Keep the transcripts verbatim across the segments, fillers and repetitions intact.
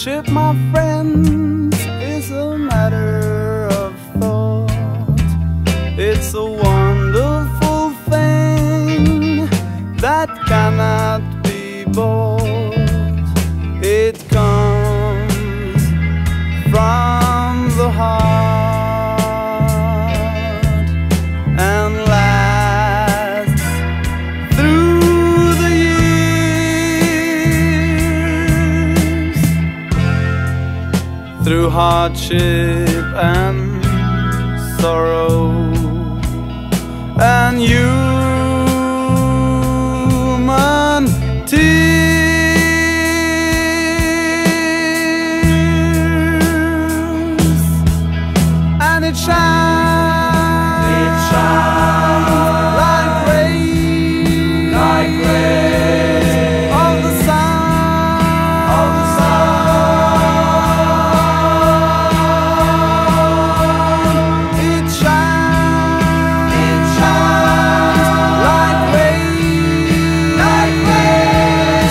Friendship, my friends, is a matter of thought. It's a wonderful thing that cannot be bought. It comes from the heart and lasts through the years, through hardship and sorrow and human tears. And it shines, it shines like rays, like rays of the sun, of the sun. It shines, it shines like rays, like rays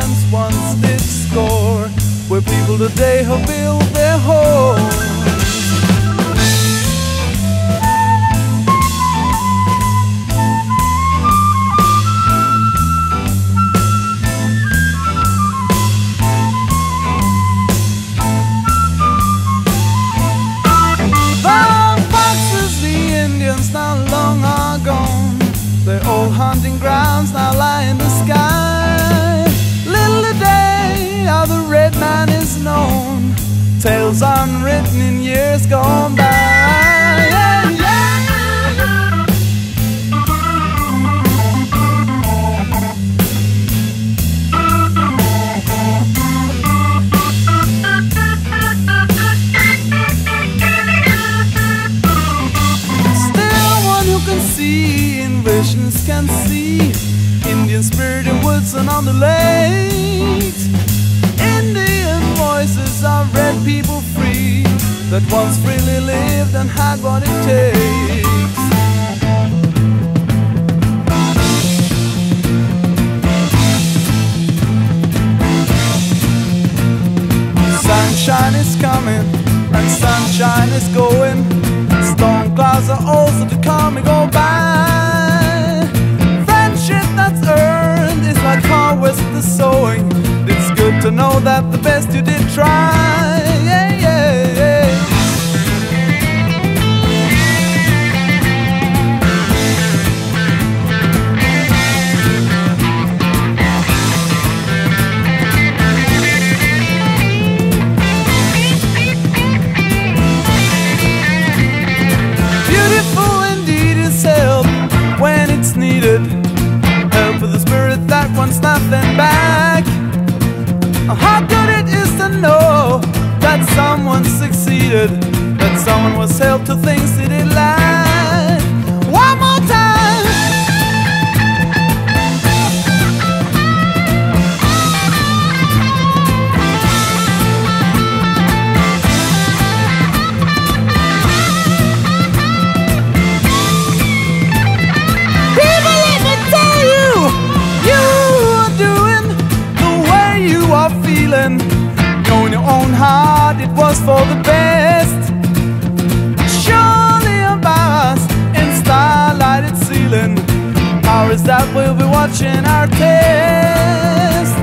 violence once did score, where people today have built their homes. Their old hunting grounds now lie in the sky. Little today how the red man is known, tales unwritten in years gone by. Yeah, yeah. Still one who can see in visions can see Indian spirit in woods and on the lakes. Indian voices are red people free, that once freely lived and had what it takes. Sunshine is coming and sunshine is going. Storm clouds are also to come and go by. Friendship that's earned is like harvest the sowing. It's good to know that the best you did try. Yeah, yeah, yeah. When it's needed, help for the spirit that wants nothing back. How good it is to know that someone succeeded, that someone was helped to things they did lack. One more time. Knowing your own heart, it was for the best. Surely a vast in starlighted ceiling, powers that will be watching our test.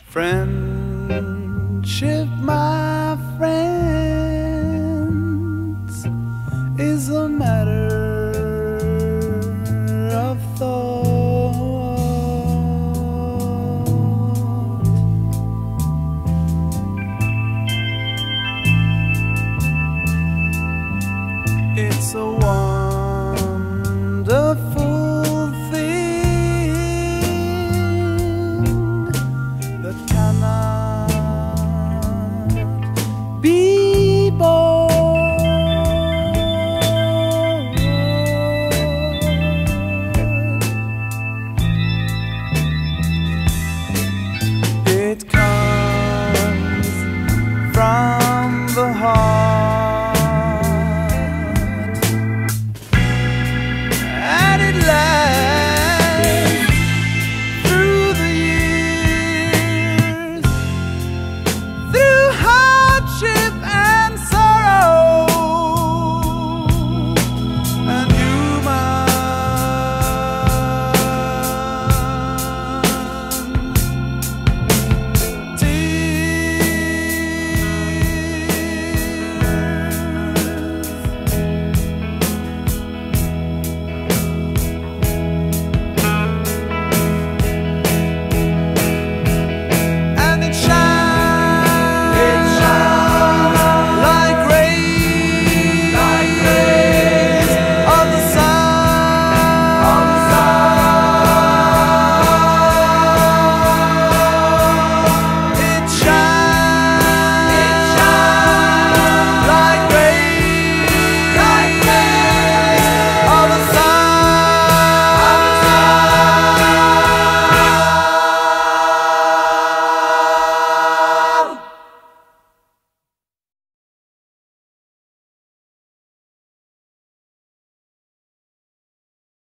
Friendship